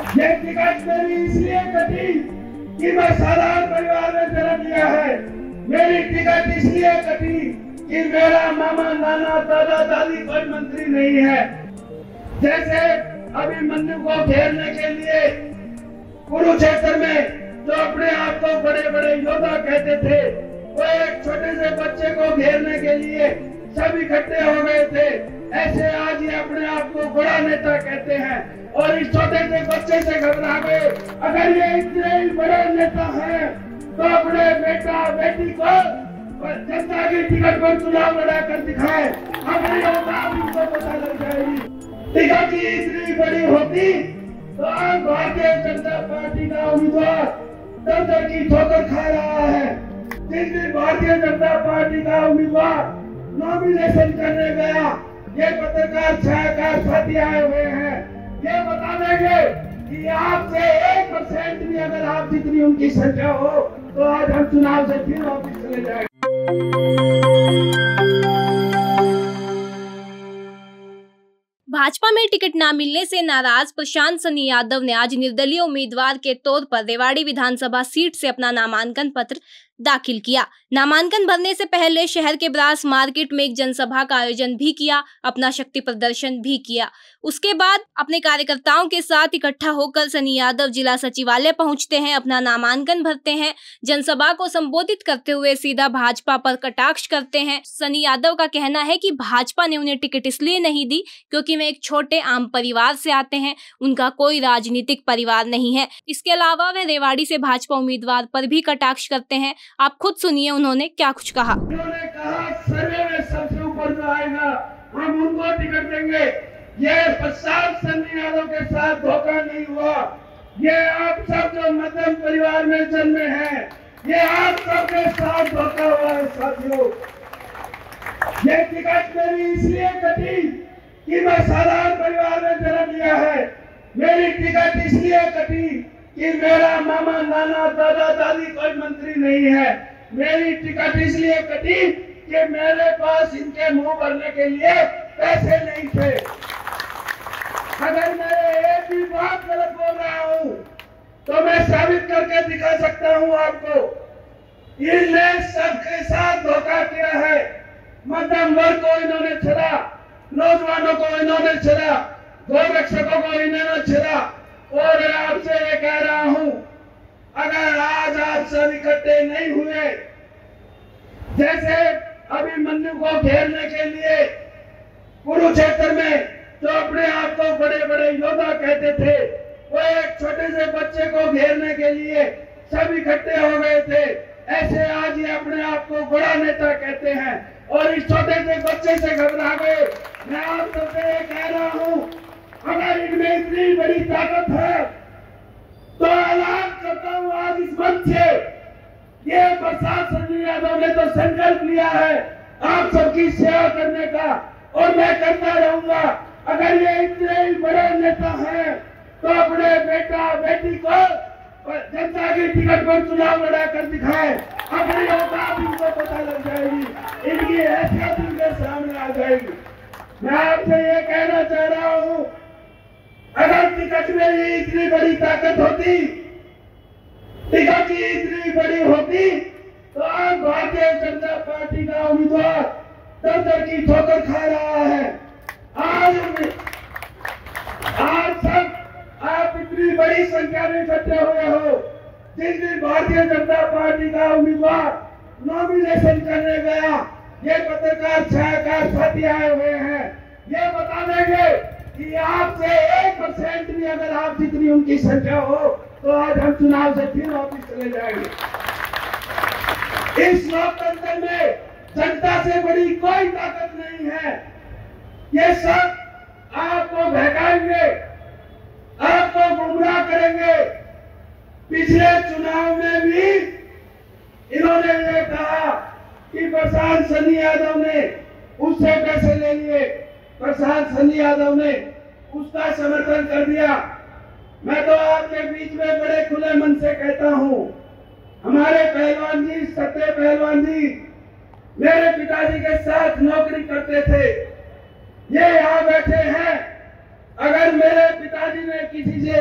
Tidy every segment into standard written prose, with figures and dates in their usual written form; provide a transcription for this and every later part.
ये टिकट मेरी इसलिए कटी कि मैं साधारण परिवार में जन्म लिया है। मेरी टिकट इसलिए कटी कि मेरा मामा नाना दादा दादी कोई मंत्री नहीं है। जैसे अभिमन्यु को घेरने के लिए कुरुक्षेत्र में जो अपने आप को बड़े बड़े योद्धा कहते थे, वो एक छोटे से बच्चे को घेरने के लिए सब इकट्ठे हो गए थे। ऐसे आज ये अपने आप को बड़ा नेता कहते हैं और इस छोटे से बच्चे से घबरा गए। अगर ये इतने ही बड़े नेता हैं तो अपने बेटा बेटी को जनता की टिकट पर चुनाव लड़ा कर दिखाए, अपनी औकात इनको पता लग जाएगी। टिकट की इतनी बड़ी होती तो आज भारतीय जनता पार्टी का उम्मीदवार दर की ठोकर खा रहा है। जिस दिन भारतीय जनता पार्टी का उम्मीदवार नॉमिनेशन करने गया, ये पत्रकार छायाकार साथी आए हुए हैं, ये बता देंगे कि आपसे 1% भी अगर आप जितनी उनकी संख्या हो तो आज हम चुनाव से फिर वापस चले जाएंगे। भाजपा में टिकट न मिलने से नाराज प्रशांत सनी यादव ने आज निर्दलीय उम्मीदवार के तौर पर रेवाड़ी विधानसभा सीट से अपना नामांकन पत्र दाखिल किया। नामांकन भरने से पहले शहर के ब्रास मार्केट में एक जनसभा का आयोजन भी किया, अपना शक्ति प्रदर्शन भी किया। उसके बाद अपने कार्यकर्ताओं के साथ इकट्ठा होकर सनी यादव जिला सचिवालय पहुंचते हैं, अपना नामांकन भरते हैं। जनसभा को संबोधित करते हुए सीधा भाजपा पर कटाक्ष करते हैं। सनी यादव का कहना है कि भाजपा ने उन्हें टिकट इसलिए नहीं दी क्योंकि वे एक छोटे आम परिवार से आते हैं, उनका कोई राजनीतिक परिवार नहीं है। इसके अलावा वे रेवाड़ी से भाजपा उम्मीदवार पर भी कटाक्ष करते हैं। आप खुद सुनिए उन्होंने क्या कुछ कहा। उन्होंने कहा सर्वे में सबसे ऊपर जो आएगा हम उनको टिकट देंगे। ये प्रशांत सनी यादव के साथ धोखा नहीं हुआ। ये आप सब जो मध्यम परिवार में जन्मे हैं, ये आप सबके साथ धोखा हुआ है साथियों। ये टिकट मेरी इसलिए कटी कि मैं साधारण परिवार में जन्म लिया है। मेरी टिकट इसलिए कटी कि मेरा मामा नाना दादा दादी कोई मंत्री नहीं है। मेरी टिकट इसलिए कटी कि मेरे पास इनके मुंह भरने के लिए पैसे नहीं थे। अगर मैं एक भी बात गलत बोल रहा हूं तो मैं साबित करके दिखा सकता हूं आपको। इन्होंने सबके साथ धोखा किया है। मध्यम वर्ग को इन्होंने छेड़ा, नौजवानों को इन्होंने छेड़ा, गोरक्षकों को इन्होंने छेड़ा। और आपसे ये कह रहा हूं, अगर आज आप सब इकट्ठे नहीं हुए, जैसे अभिमन्यु को घेरने के लिए कुरुक्षेत्र में जो अपने आप को बड़े बड़े योद्धा कहते थे, वो एक छोटे से बच्चे को घेरने के लिए सब इकट्ठे हो गए थे। ऐसे आज ये अपने आप को बड़ा नेता कहते हैं और इस छोटे से बच्चे से घबरा गए। मैं आप सबसे ये कह रहा हूं, अगर इनमें इतनी बड़ी ताकत है तो ऐलान करता हूं आज इस मंच से, ये प्रशांत सनी यादव ने तो संकल्प लिया है आप सबकी सेवा करने का और मैं करता रहूंगा। अगर ये इतने ही बड़े नेता हैं तो अपने बेटा बेटी को जनता की टिकट पर चुनाव लड़ा कर दिखाए, अपनी औकात इनको पता लग जाएगी, इनकी हैसियत इनके सामने आ जाएगी। मैं आपसे ये कहना चाह रहा हूं, अगर टिकट में इतनी बड़ी ताकत होती, टिकट की इतनी बड़ी होती तो आज भारतीय जनता पार्टी का उम्मीदवार दर की ठोकर खा रहा है। आज सब आप इतनी बड़ी संख्या में इकट्ठे हुए हो। जिस दिन भारतीय जनता पार्टी का उम्मीदवार नॉमिनेशन करने गया, ये पत्रकार छायाकार साथी आए हुए हैं, ये बता देंगे कि आपसे 1% भी अगर आप जितनी उनकी संख्या हो तो आज हम चुनाव से फिर वापस चले जाएंगे। इस लोकतंत्र में जनता से बड़ी कोई ताकत नहीं है। ये सब आपको बहकाएंगे, आपको गुमराह करेंगे। पिछले चुनाव में भी इन्होंने ये कहा कि प्रशांत सनी यादव ने उससे पैसे ले लिए, प्रशांत सनी यादव ने उसका समर्थन कर दिया। मैं तो आपके बीच में बड़े खुले मन से कहता हूं, हमारे पहलवान जी, सत्य पहलवान जी मेरे पिताजी के साथ नौकरी करते थे, ये यहाँ बैठे हैं। अगर मेरे पिताजी ने किसी से 1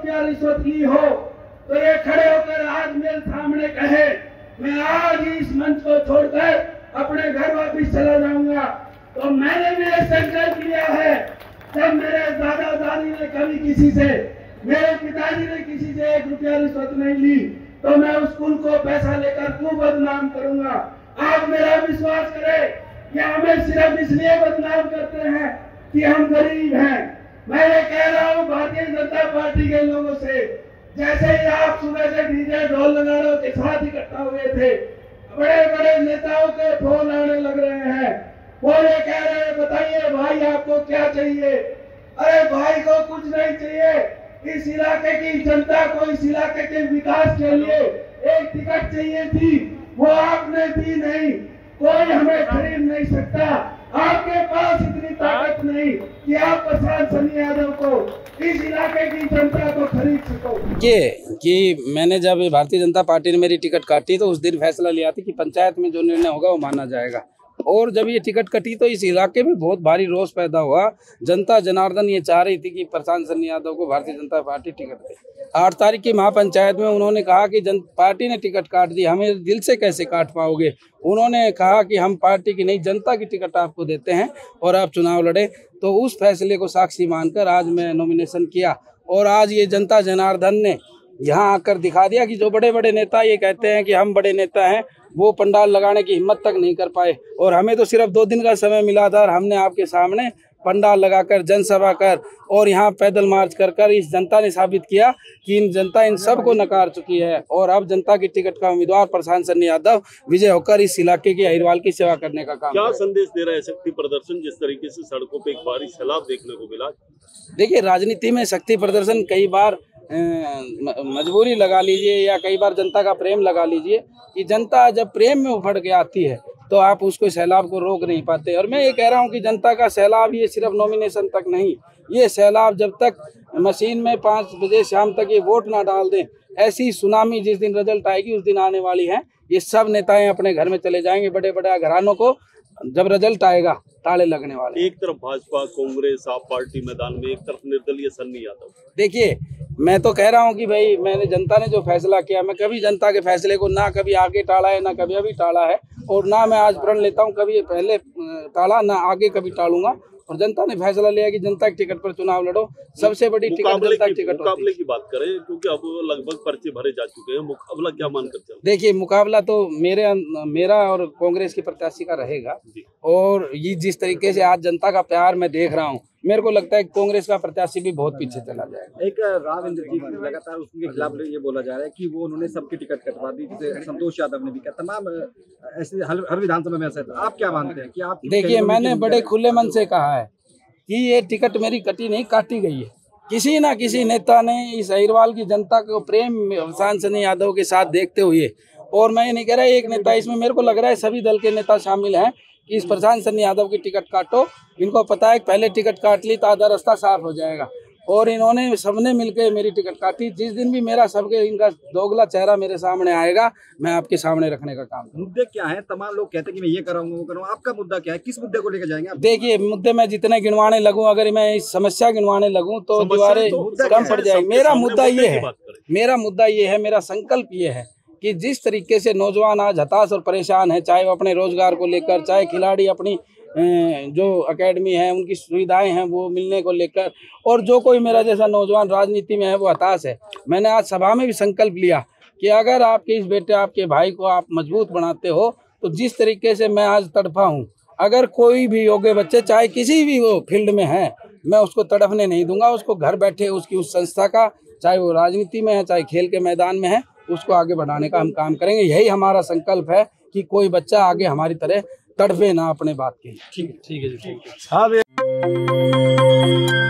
रुपया रिश्वत ली हो तो ये खड़े होकर आज मेरे सामने कहे मैं आज ही इस मंच को छोड़कर अपने घर वापिस चला जाऊंगा। तो मैंने भी ये संकल्प लिया है, जब मेरे दादा दादी ने कभी किसी से, मेरे पिताजी ने किसी से 1 रुपया रिश्वत नहीं ली तो मैं उस स्कूल को पैसा लेकर क्यों बदनाम करूंगा। आप मेरा विश्वास करें कि हमें सिर्फ इसलिए बदनाम करते हैं कि हम गरीब हैं। मैं ये कह रहा हूँ भारतीय जनता पार्टी के लोगों से, जैसे ही आप सुबह से डीजे ढोल नगाड़ों के साथ इकट्ठा हुए थे, बड़े बड़े नेताओं के फोन आने लग रहे हैं, वो ये कह रहे हैं बताइए भाई आपको क्या चाहिए। अरे भाई को कुछ नहीं चाहिए, इस इलाके की जनता को इस इलाके के विकास के लिए एक टिकट चाहिए थी, वो आपने दी नहीं। कोई हमें खरीद नहीं सकता, आपके पास इतनी ताकत नहीं कि आप प्रशांत सन्नी यादव को इस इलाके की जनता को खरीद सको। कि मैंने जब भारतीय जनता पार्टी ने मेरी टिकट काटी तो उस दिन फैसला लिया था कि पंचायत में जो निर्णय होगा वो माना जाएगा, और जब ये टिकट कटी तो इस इलाके में बहुत भारी रोष पैदा हुआ। जनता जनार्दन ये चाह रही थी कि प्रशांत सन्नी यादव को भारतीय जनता पार्टी टिकट दे। 8 तारीख की महापंचायत में उन्होंने कहा कि पार्टी ने टिकट काट दी, हमें दिल से कैसे काट पाओगे। उन्होंने कहा कि हम पार्टी की नहीं जनता की टिकट आपको देते हैं और आप चुनाव लड़े। तो उस फैसले को साक्षी मानकर आज मैं नॉमिनेशन किया, और आज ये जनता जनार्दन ने यहाँ आकर दिखा दिया कि जो बड़े बड़े नेता ये कहते हैं कि हम बड़े नेता हैं, वो पंडाल लगाने की हिम्मत तक नहीं कर पाए। और हमें तो सिर्फ 2 दिन का समय मिला था और हमने आपके सामने पंडाल लगाकर, जनसभा कर और यहाँ पैदल मार्च कर इस जनता ने साबित किया कि इन जनता इन सब को नकार चुकी है। और अब जनता की टिकट का उम्मीदवार प्रशांत सन्नी यादव विजय होकर इस इलाके की अहिरवाल की सेवा करने का काम। क्या संदेश दे रहा है शक्ति प्रदर्शन, जिस तरीके से सड़कों पे एक बारी सैलाब देखने को मिला? देखिए, राजनीति में शक्ति प्रदर्शन कई बार मजबूरी लगा लीजिए या कई बार जनता का प्रेम लगा लीजिए कि जनता जब प्रेम में उफड़ के आती है तो आप उसको सैलाब को रोक नहीं पाते। और मैं ये कह रहा हूँ कि जनता का सैलाब ये सिर्फ नॉमिनेशन तक नहीं, ये सैलाब जब तक मशीन में 5 बजे शाम तक ये वोट ना डाल दें, ऐसी सुनामी जिस दिन रिजल्ट आएगी उस दिन आने वाली है। ये सब नेताएं अपने घर में चले जाएंगे, बड़े बड़े घरानों को जब रिजल्ट आएगा ताले लगने वाले। एक तरफ भाजपा, कांग्रेस, आप पार्टी मैदान में, एक तरफ निर्दलीय सन्नी यादव। देखिए, मैं तो कह रहा हूं कि भाई मैंने जनता ने जो फैसला किया, मैं कभी जनता के फैसले को ना कभी आगे टाला है ना कभी अभी टाला है, और ना मैं आज प्रण लेता हूं कभी पहले टाला ना आगे कभी टालूंगा। और जनता ने फैसला लिया कि जनता की टिकट पर चुनाव लड़ो। सबसे बड़ी टिकट जनता की टिकट। मुकाबले की बात करें, क्योंकि अब लगभग पर्चे भरे जा चुके हैं, मुकाबला क्या मानकर चल? देखिए, मुकाबला तो मेरा और कांग्रेस की प्रत्याशी का रहेगा, और ये जिस तरीके से आज जनता का प्यार मैं देख रहा हूँ, मेरे को लगता है कांग्रेस का प्रत्याशी भी बहुत पीछे चला जाएगा। एक राव इंद्रजीत लगातार उसके खिलाफ ये बोला जा रहा है कि वो उन्होंने सबकी टिकट कटवा दी, जैसे संतोष यादव ने भी कहा, तमाम ऐसे हर विधानसभा में ऐसा है। आप क्या मानते हैं कि आप? देखिए, मैंने बड़े खुले मन से कहा है कि ये टिकट मेरी कटी नहीं, काटी गई है। किसी ना किसी नेता ने इस अहिरवाल की जनता को प्रेम प्रशांत सन्नी यादव के साथ देखते हुए, और मैं नहीं कह रहा एक नेता, इसमें मेरे को लग रहा है सभी दल के नेता शामिल हैं कि इस प्रशांत सन्नी यादव की टिकट काटो। इनको पता है कि पहले टिकट काट ली तो आधा रास्ता साफ हो जाएगा, और इन्होंने सबने मिलकर मेरी टिकट काटी। जिस दिन भी मेरा सबके इनका दोगला चेहरा मेरे सामने आएगा, मैं आपके सामने रखने का काम करूंगा। मुद्दे क्या है? तमाम लोग कहते हैं कि मैं ये कराऊंगा वो करूंगा, आपका मुद्दा क्या है? किस मुद्दे को लेकर जाएंगे आप? देखिए, मुद्दे मैं जितने गिनवाने लगूं, अगर मैं इस समस्या गिनवाने लगूं तो दीवारें कम पड़ जाएगी। मेरा मुद्दा ये है, मेरा संकल्प ये है कि जिस तरीके से नौजवान आज हताश और परेशान है, चाहे वो अपने रोजगार को लेकर, चाहे खिलाड़ी अपनी जो एकेडमी है उनकी सुविधाएं हैं वो मिलने को लेकर, और जो कोई मेरा जैसा नौजवान राजनीति में है वो हताश है। मैंने आज सभा में भी संकल्प लिया कि अगर आपके इस बेटे, आपके भाई को आप मजबूत बनाते हो तो जिस तरीके से मैं आज तड़फा हूँ, अगर कोई भी योग्य बच्चे चाहे किसी भी वो फील्ड में है, मैं उसको तड़फने नहीं दूंगा। उसको घर बैठे उसकी उस संस्था का, चाहे वो राजनीति में है चाहे खेल के मैदान में है, उसको आगे बढ़ाने का हम काम करेंगे। यही हमारा संकल्प है कि कोई बच्चा आगे हमारी तरह तड़फे ना अपने बात के। ठीक है।